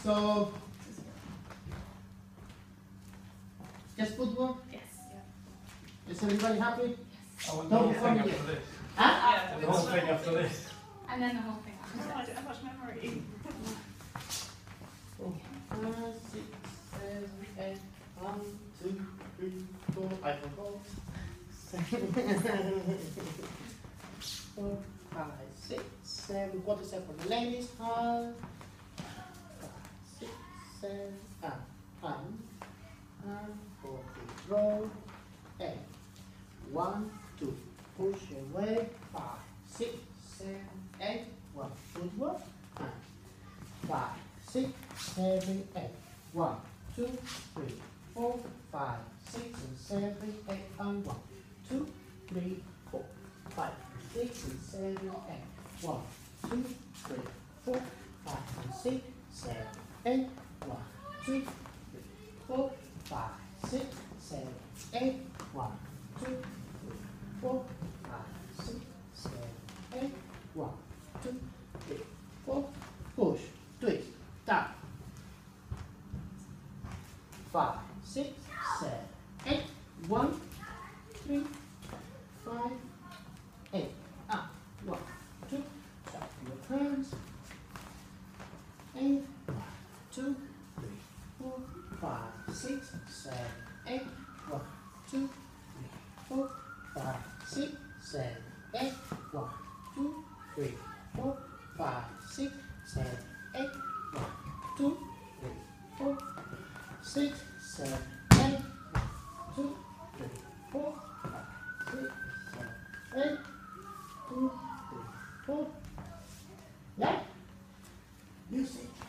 So, just football? Yes. Is everybody happy? I want the Don't whole thing forget. after this. Huh? Yeah, The whole thing after this. and then the whole thing. I don't have much memory. 5, 6, 7, 8, 1, 2, 3, 4, I forgot. 4, 5, 6, 7, quarter step for the ladies, 5, 6, 7, 1, 4, 3, roll, 8, 1, 2, push away, 5, 6, 7, 8, 1, footwork, 5, 6, 7, 8, 1, 2, 3, 4, 5, 6, and 7, 8, and 1, 2, 3, 4, 5, 6, and 7, 8, 1, 2, 3, 4, 5, and 6, 7, 8, 1, 2, 3, 4, 5, 6, 7, 8, 1, 2, 3, 4, 5, 6, 7, 8, 1, 2, 3, 4, push, twist, down. 5, 6, 7, 8, 1, 3, 5, 8, up, 1, 2, stop your hands, 8, 1, 2, 3, 4, 5, 6, 7, 8, 1, 2, 3, 4, 5, 6, 7, 8, 1, 2, 3, 4, 5, 6, 7, 8, 1, 2, 3, 4, 6, 7, 8, 2, 3, 4, 5, 6, 7, 8, 2, 3, 4. Yeah? Music.